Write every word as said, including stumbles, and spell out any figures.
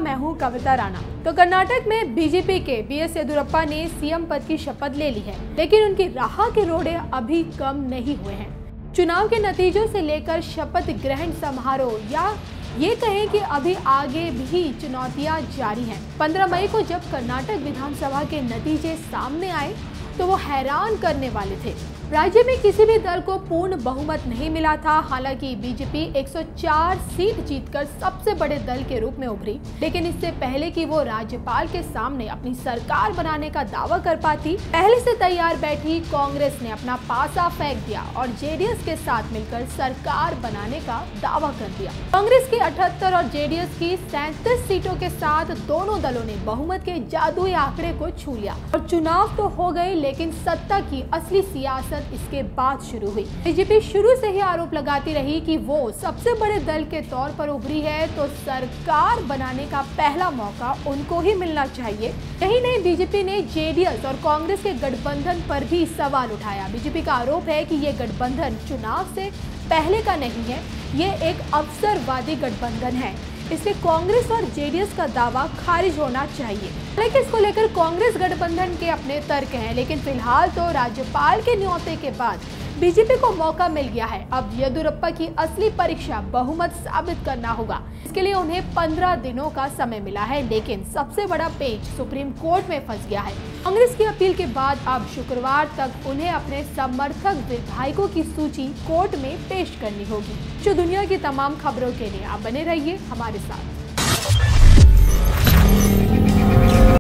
मैं हूं कविता राणा। तो कर्नाटक में बीजेपी के बी एस येदियुरप्पा ने सीएम पद की शपथ ले ली है, लेकिन उनकी राह के रोड़े अभी कम नहीं हुए हैं। चुनाव के नतीजों से लेकर शपथ ग्रहण समारोह या ये कहें कि अभी आगे भी चुनौतियां जारी हैं। पंद्रह मई को जब कर्नाटक विधानसभा के नतीजे सामने आए तो वो हैरान करने वाले थे। राज्य में किसी भी दल को पूर्ण बहुमत नहीं मिला था। हालांकि बीजेपी एक सौ चार सीट जीतकर सबसे बड़े दल के रूप में उभरी, लेकिन इससे पहले कि वो राज्यपाल के सामने अपनी सरकार बनाने का दावा कर पाती, पहले से तैयार बैठी कांग्रेस ने अपना पासा फेंक दिया और जेडीएस के साथ मिलकर सरकार बनाने का दावा कर दिया। कांग्रेस की अठहत्तर और जेडीएस की सैंतीस सीटों के साथ दोनों दलों ने बहुमत के जादुई आंकड़े को छू लिया और चुनाव तो हो गए, लेकिन सत्ता की असली सियासत इसके बाद शुरू हुई। बीजेपी शुरू से ही आरोप लगाती रही कि वो सबसे बड़े दल के तौर पर उभरी है, तो सरकार बनाने का पहला मौका उनको ही मिलना चाहिए। यही नहीं, बीजेपी ने जेडीएस और कांग्रेस के गठबंधन पर भी सवाल उठाया। बीजेपी का आरोप है कि ये गठबंधन चुनाव से पहले का नहीं है, ये एक अवसरवादी गठबंधन है, इसलिए कांग्रेस और जेडीएस का दावा खारिज होना चाहिए। हालांकि इसको लेकर कांग्रेस गठबंधन के अपने तर्क हैं, लेकिन फिलहाल तो राज्यपाल के न्योते के बाद बीजेपी को मौका मिल गया है। अब येदियुरप्पा की असली परीक्षा बहुमत साबित करना होगा। इसके लिए उन्हें पंद्रह दिनों का समय मिला है, लेकिन सबसे बड़ा पेच सुप्रीम कोर्ट में फंस गया है। कांग्रेस की अपील के बाद अब शुक्रवार तक उन्हें अपने समर्थक विधायकों की सूची कोर्ट में पेश करनी होगी। जो दुनिया की तमाम खबरों के लिए आप बने रहिए हमारे साथ।